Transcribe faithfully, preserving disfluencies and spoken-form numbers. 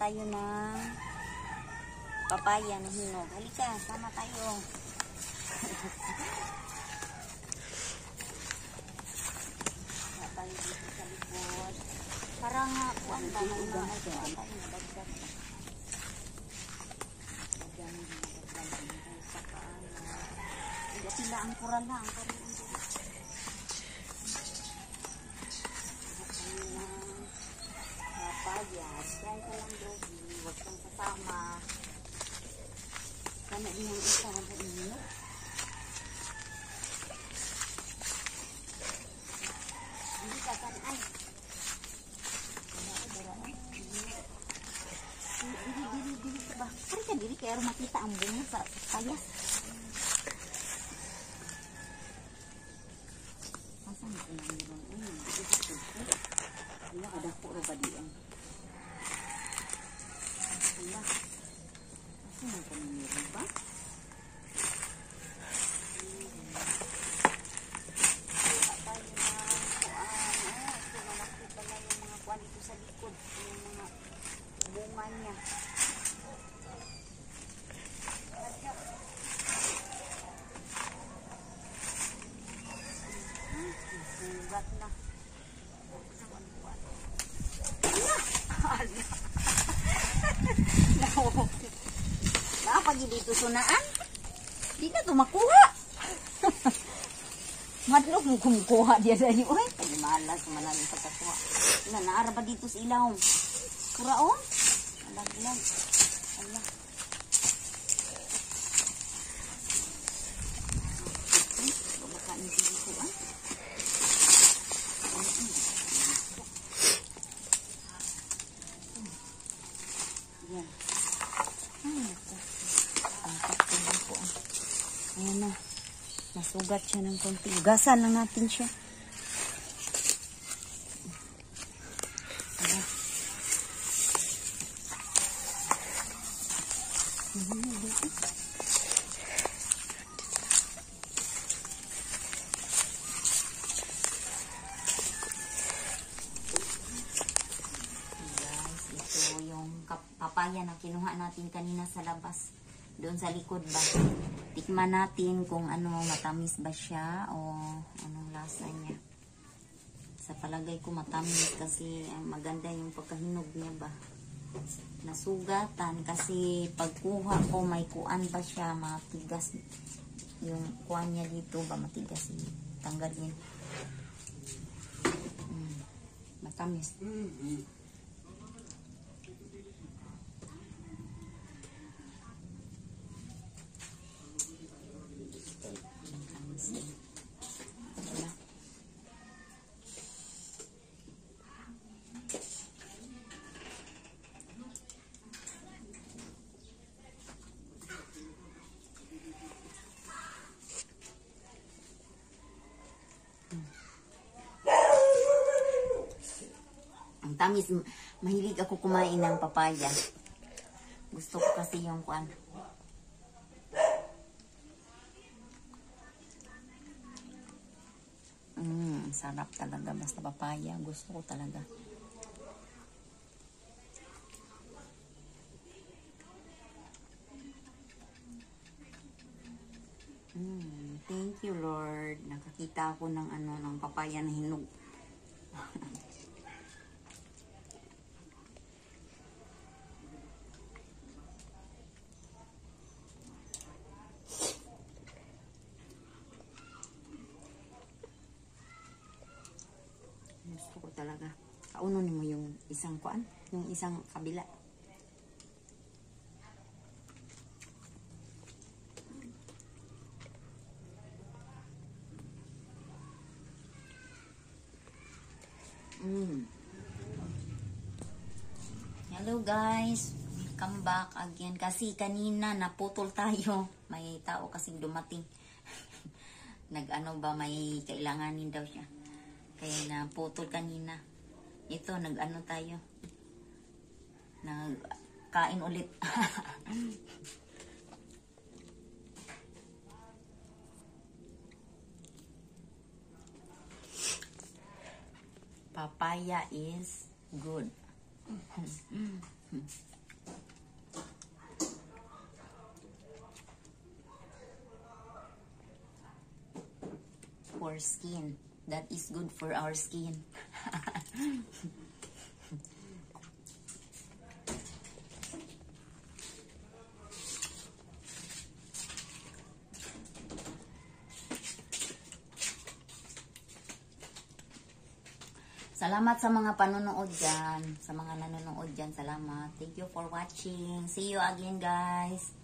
tayo ng papaya na hinog. Halika, sama tayo. Tayo dito sa likod. Parang nga, kuwan ba may mga ito. Tayo nabagdag. Nabagdag nabagdag sa kaano. Hindi sila ang kural lang. Parang ang dito. Papaya. Try ka lang, Doggy. Huwag kang kasama. Sana din ang isa na po inyo. Hindi ka kan ay. Wala ko dara ay. Dili dili dili ba? Pare ka dili kaya makita ang bunga sa papaya. Asa na ko nang meron ay. Dili sa tubo. Wala kada ko ro ba diyan. Wala. Asa na ko nang meron ba? Dito sa likod yung mga bunga niya. Sugat na. Napag dito sunaan. Di na ito makuha. Madlog mo kumukuha dia dari. Uy, malas malalim pagkakuha. Wala, naara ba dito sa ilaw? Kuraon? Alag-lag. Allah. Babakain dito ah. Yan. Ay, naku. Ang pagkain po ah. Ayan na. Nasugat siya ng konti. Gasan lang natin siya. Papaya na kinuha natin kanina sa labas. Doon sa likod ba. Tikman natin kung ano, matamis ba siya o anong lasa niya. Sa palagay ko matamis kasi maganda yung pagkahinog niya ba. Nasugatan kasi pagkuha ko may kuan ba siya, matigas yung kuan niya dito ba, matigas tanggalin. Hmm. Matamis. Mm-hmm. Tamis, mahilig ako kumain ng papaya. Gusto ko kasi yung kuan. Mm, sarap talaga basta papaya. Gusto ko talaga. Mm, thank you Lord. Nakakita ako ng ano ng papaya na hinog. Gusto ko talaga. Kaunon mo yung isang kuan, yung isang kabila. Mm. Hello guys, welcome back again. Kasi kanina naputol tayo. May tao kasing dumating. Nag-ano ba, may kailanganin daw siya. Kaya naputol kanina. Ito, nag-ano tayo. Nagkain ulit. Papaya is good. skin. That is good for our skin. Salamat sa mga panonood dyan. Sa mga nanonood dyan, salamat. Thank you for watching. See you again, guys.